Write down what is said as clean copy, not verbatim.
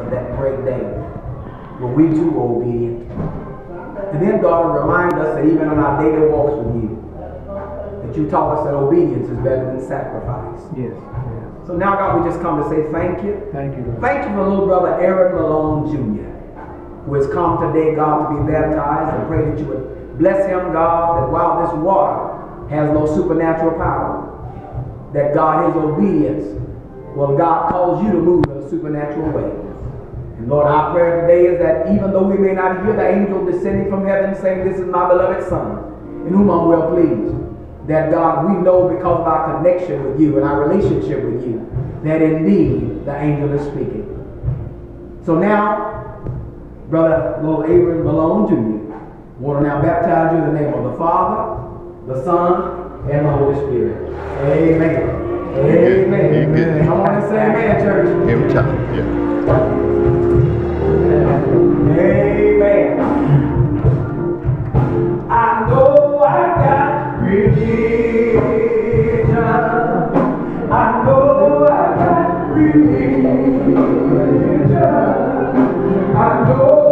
of that great day when we too were obedient. And then, daughter, remind us that even on our daily walks with you, that you taught us that obedience is better than sacrifice. Yes. So now, God, we just come to say thank you. Thank you, Lord. Thank you for little brother Aaron Malone Jr., who has come today, God, to be baptized, and pray that you would bless him, God, that while this water has no supernatural power, that God, his obedience, will God cause you to move in a supernatural way. And Lord, our prayer today is that even though we may not hear the angel descending from heaven saying, "This is my beloved Son, in whom I'm well pleased," that God, we know because of our connection with you and our relationship with you, that indeed the angel is speaking. So now, brother little Aaron Malone Jr., want to now baptize you in the name of the Father, the Son, and the Holy Spirit. Amen. Amen. Amen. Come on and say amen, church. Every time, yeah. Amen. I know I got religion. I know I got religion. I know